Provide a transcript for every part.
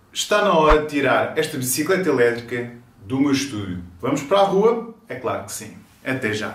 Está na hora de tirar esta bicicleta elétrica do meu estúdio. Vamos para a rua? É claro que sim. Até já!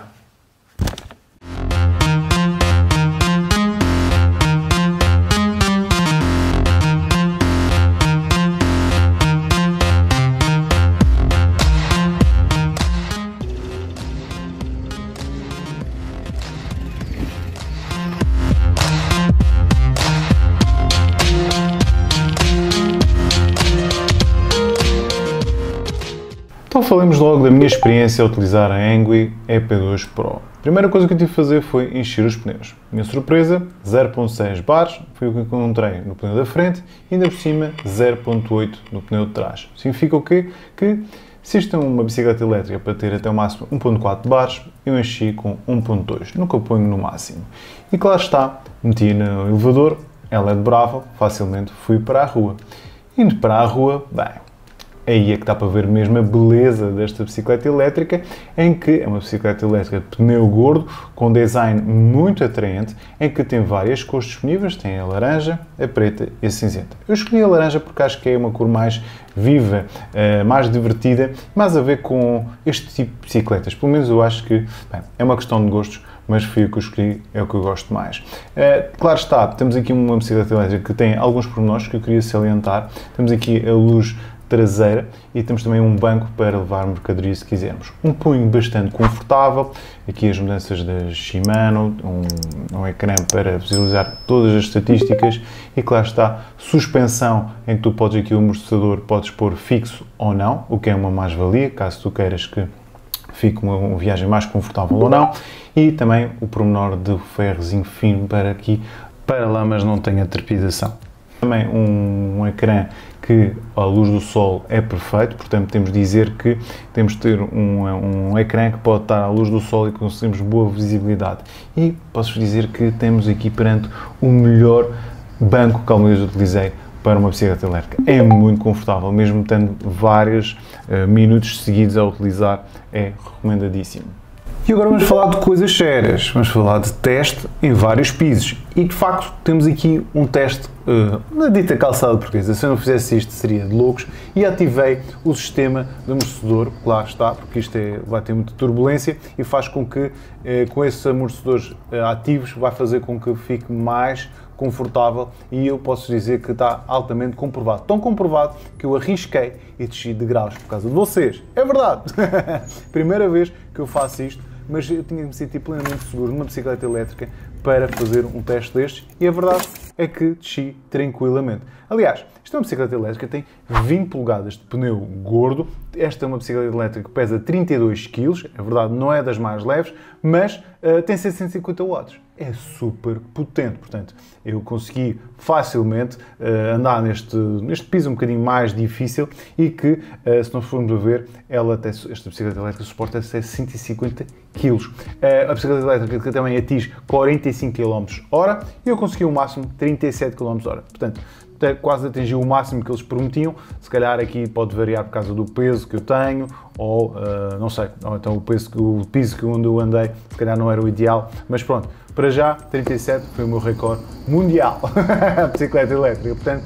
Então falemos logo da minha experiência a utilizar a Engui EP2 Pro. A primeira coisa que eu tive de fazer foi encher os pneus. Minha surpresa, 0.6 bares, foi o que encontrei no pneu da frente e ainda por cima 0.8 no pneu de trás. Significa o quê? Que se isto é uma bicicleta elétrica para ter até o máximo 1.4 bares, eu enchi com 1.2, nunca ponho no máximo. E claro está, meti no elevador, ela é dobrável, facilmente fui para a rua. Indo para a rua, bem, aí é que dá para ver mesmo a beleza desta bicicleta elétrica, em que é uma bicicleta elétrica de pneu gordo, com design muito atraente, em que tem várias cores disponíveis, tem a laranja, a preta e a cinzenta. Eu escolhi a laranja porque acho que é uma cor mais viva, mais divertida, mais a ver com este tipo de bicicletas. Pelo menos eu acho que, bem, é uma questão de gostos, mas foi o que eu escolhi, é o que eu gosto mais. Claro está, temos aqui uma bicicleta elétrica que tem alguns pormenores que eu queria salientar. Temos aqui a luz traseira e temos também um banco para levar mercadoria se quisermos. Um punho bastante confortável, aqui as mudanças da Shimano, um ecrã para visualizar todas as estatísticas e claro está, suspensão em que tu podes aqui o amortecedor, podes pôr fixo ou não, o que é uma mais-valia, caso tu queiras que fique uma viagem mais confortável ou não, e também o pormenor de ferrozinho fino para aqui, para lá, mas não tenha trepidação. Também um ecrã que a luz do sol é perfeito, portanto temos de dizer que temos de ter um ecrã que pode estar à luz do sol e conseguimos boa visibilidade. E posso dizer que temos aqui perante o melhor banco que alguma vez utilizei para uma bicicleta elétrica. É muito confortável, mesmo tendo vários minutos seguidos a utilizar, é recomendadíssimo. E agora vamos falar de coisas sérias, vamos falar de teste em vários pisos. E de facto temos aqui um teste na dita calçada portuguesa. Se eu não fizesse isto seria de loucos. E ativei o sistema de amortecedor, claro está, porque isto vai ter muita turbulência e faz com que com esses amortecedores ativos vai fazer com que fique mais confortável e eu posso dizer que está altamente comprovado. Tão comprovado que eu arrisquei e desci de graus por causa de vocês. É verdade! Primeira vez que eu faço isto, mas eu tinha que me sentir plenamente seguro numa bicicleta elétrica para fazer um teste destes e a verdade é que desci tranquilamente. Aliás, esta é uma bicicleta elétrica, tem 20 polegadas de pneu gordo, esta é uma bicicleta elétrica que pesa 32 kg, é verdade, não é das mais leves, mas tem 750 watts. É super potente, portanto, eu consegui facilmente andar neste piso um bocadinho mais difícil e que, se nós formos a ver, esta bicicleta elétrica suporta até 150 kg. A bicicleta elétrica também atinge 45 km/h e eu consegui o máximo 37 km/h. Portanto, quase atingiu o máximo que eles prometiam. Se calhar aqui pode variar por causa do peso que eu tenho ou, não sei, ou então o piso que onde eu andei se calhar não era o ideal, mas pronto. Para já, 37 foi o meu recorde mundial, a bicicleta elétrica. Portanto,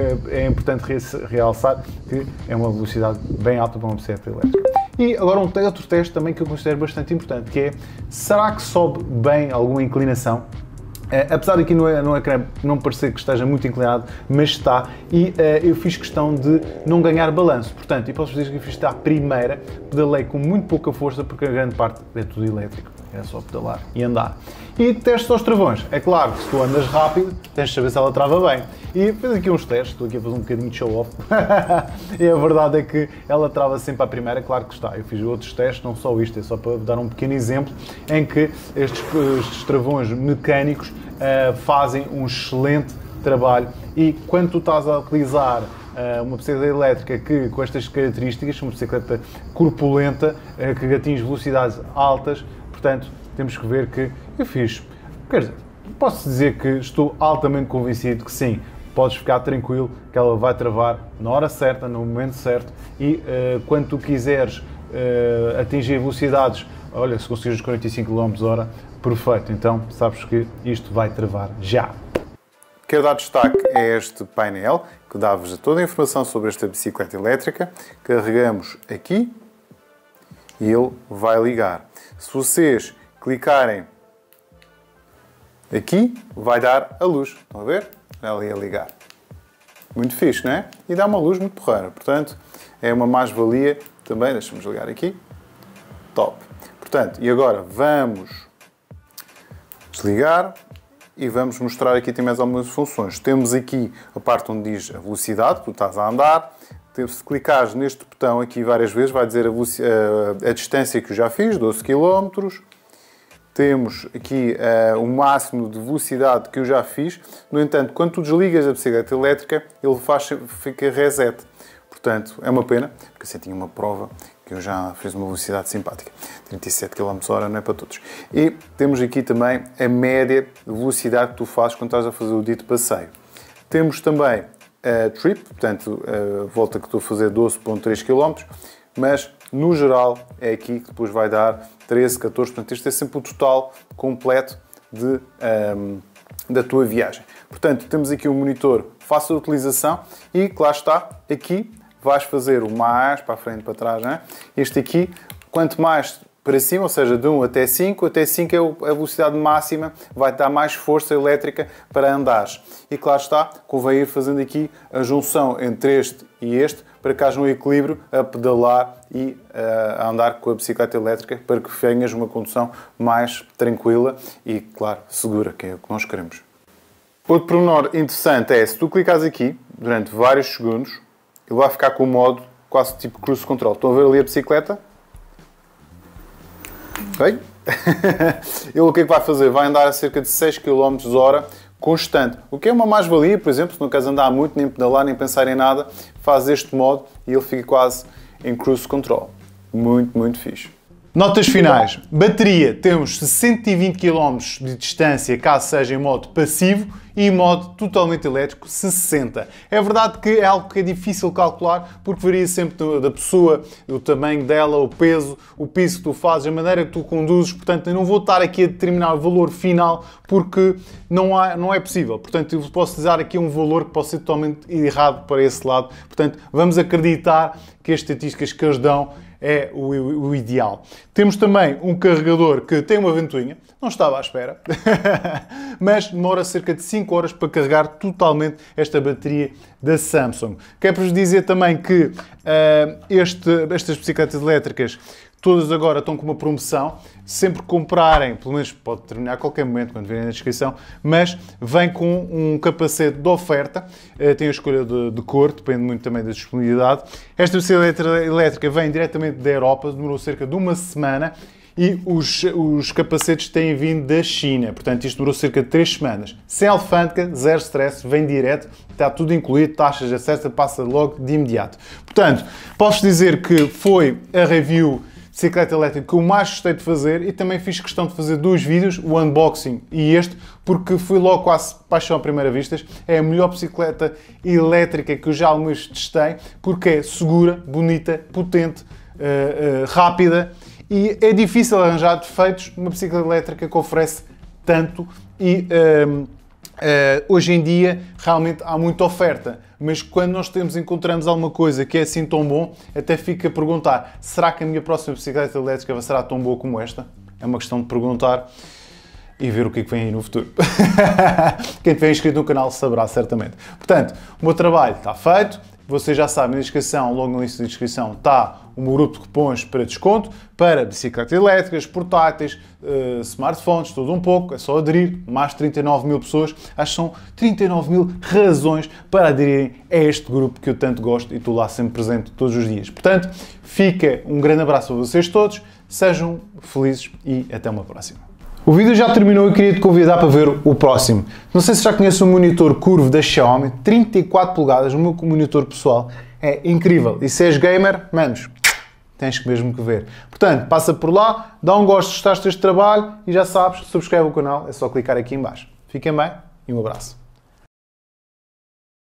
é importante realçar que é uma velocidade bem alta para uma bicicleta elétrica. E agora outro teste também que eu considero bastante importante, que é, será que sobe bem alguma inclinação? Apesar de aqui no ecrã não parecer que esteja muito inclinado, mas está, e eu fiz questão de não ganhar balanço. Portanto, e posso dizer que eu fiz isto à primeira, pedalei com muito pouca força, porque a grande parte é tudo elétrico, é só pedalar e andar. E testes aos travões. É claro que se tu andas rápido, tens de saber se ela trava bem. E fiz aqui uns testes, estou aqui a fazer um bocadinho de show-off, e a verdade é que ela trava sempre à primeira, claro que está. Eu fiz outros testes, não só isto, é só para dar um pequeno exemplo, em que estes travões mecânicos fazem um excelente trabalho e quando tu estás a utilizar uma bicicleta elétrica que, com estas características, uma bicicleta corpulenta, que atinge velocidades altas, portanto, temos que ver que eu fiz. Quer dizer, posso dizer que estou altamente convencido que sim, podes ficar tranquilo que ela vai travar na hora certa, no momento certo e quando tu quiseres atingir velocidades, olha, se conseguires os 45 km/h, perfeito, então sabes que isto vai travar já. Quero dar destaque a este painel, que dá-vos toda a informação sobre esta bicicleta elétrica. Carregamos aqui e ele vai ligar. Se vocês clicarem aqui, vai dar a luz. Estão a ver? Vai ali a ligar. Muito fixe, não é? E dá uma luz muito porreira. Portanto, é uma mais-valia também. Deixa-me ligar aqui. Top. Portanto, e agora vamos desligar e vamos mostrar aqui também mais algumas funções. Temos aqui a parte onde diz a velocidade que tu estás a andar. Se clicares neste botão aqui várias vezes, vai dizer a distância que eu já fiz, 12 km. Temos aqui o máximo de velocidade que eu já fiz. No entanto, quando tu desligas a bicicleta elétrica, ele fica reset. Portanto, é uma pena, porque assim tinha uma prova que eu já fiz uma velocidade simpática. 37 km/h não é para todos. E temos aqui também a média de velocidade que tu fazes quando estás a fazer o dito passeio. Temos também a trip, portanto, a volta que estou a fazer 12,3 km, mas no geral é aqui que depois vai dar 13, 14, portanto este é sempre o total completo da tua viagem. Portanto, temos aqui um monitor fácil de utilização e, que lá está, aqui vais fazer o mais para a frente e para trás, não é? Este aqui, quanto mais para cima, ou seja, de 1 até 5 é a velocidade máxima, vai dar mais força elétrica para andares. E claro está, convém ir fazendo aqui a junção entre este e este, para que haja um equilíbrio a pedalar e a andar com a bicicleta elétrica, para que tenhas uma condução mais tranquila e, claro, segura, que é o que nós queremos. Outro pormenor interessante é, se tu clicares aqui, durante vários segundos, ele vai ficar com o modo quase tipo cruise control. Estão a ver ali a bicicleta? Ok? Ele o que é que vai fazer? Vai andar a cerca de 6 km/h constante. O que é uma mais-valia, por exemplo, se não queres andar muito, nem pedalar, nem pensar em nada, faz este modo e ele fica quase em cruise control. Muito, muito fixe. Notas finais. Bateria. Temos 620 km de distância, caso seja em modo passivo, e em modo totalmente elétrico, 60. É verdade que é algo que é difícil calcular, porque varia sempre da pessoa, o tamanho dela, o peso, o piso que tu fazes, a maneira que tu conduzes. Portanto, eu não vou estar aqui a determinar o valor final, porque não é possível. Portanto, eu posso dar aqui um valor que pode ser totalmente errado para esse lado. Portanto, vamos acreditar que as estatísticas que eles dão é o ideal. Temos também um carregador que tem uma ventoinha, não estava à espera, mas demora cerca de 5 horas para carregar totalmente esta bateria da Samsung. Quero-vos dizer também que estas bicicletas elétricas todas agora estão com uma promoção. Sempre que comprarem, pelo menos pode terminar a qualquer momento, quando virem na descrição, mas vem com um capacete de oferta. Tem a escolha de cor, depende muito também da disponibilidade. Esta bicicleta elétrica vem diretamente da Europa, demorou cerca de uma semana. E os capacetes têm vindo da China, portanto isto durou cerca de 3 semanas. Sem alfândega, zero stress, vem direto, está tudo incluído, taxas de acesso, passa logo de imediato. Portanto, posso dizer que foi a review de bicicleta elétrica que eu mais gostei de fazer e também fiz questão de fazer 2 vídeos, o unboxing e este, porque fui logo quase paixão à primeira vista. É a melhor bicicleta elétrica que eu já alguma vez testei, porque é segura, bonita, potente, rápida. E é difícil arranjar defeitos numa bicicleta elétrica que oferece tanto e hoje em dia realmente há muita oferta. Mas quando nós encontramos alguma coisa que é assim tão bom, até fica a perguntar, será que a minha próxima bicicleta elétrica será tão boa como esta? É uma questão de perguntar e ver o que é que vem aí no futuro. Quem tiver inscrito no canal saberá certamente. Portanto, o meu trabalho está feito. Vocês já sabem, na descrição, logo no início da descrição, está o meu grupo de cupons para desconto, para bicicletas elétricas, portáteis, smartphones, tudo um pouco. É só aderir, mais de 39 mil pessoas. Acho que são 39 mil razões para aderirem a este grupo que eu tanto gosto e estou lá sempre presente todos os dias. Portanto, fica um grande abraço a vocês todos, sejam felizes e até uma próxima. O vídeo já terminou e queria te convidar para ver o próximo. Não sei se já conhece o monitor curvo da Xiaomi, 34 polegadas, o meu monitor pessoal. É incrível. E se és gamer, manos, tens mesmo que ver. Portanto, passa por lá, dá um gosto se gostaste deste trabalho e já sabes, subscreve o canal, é só clicar aqui em baixo. Fiquem bem e um abraço.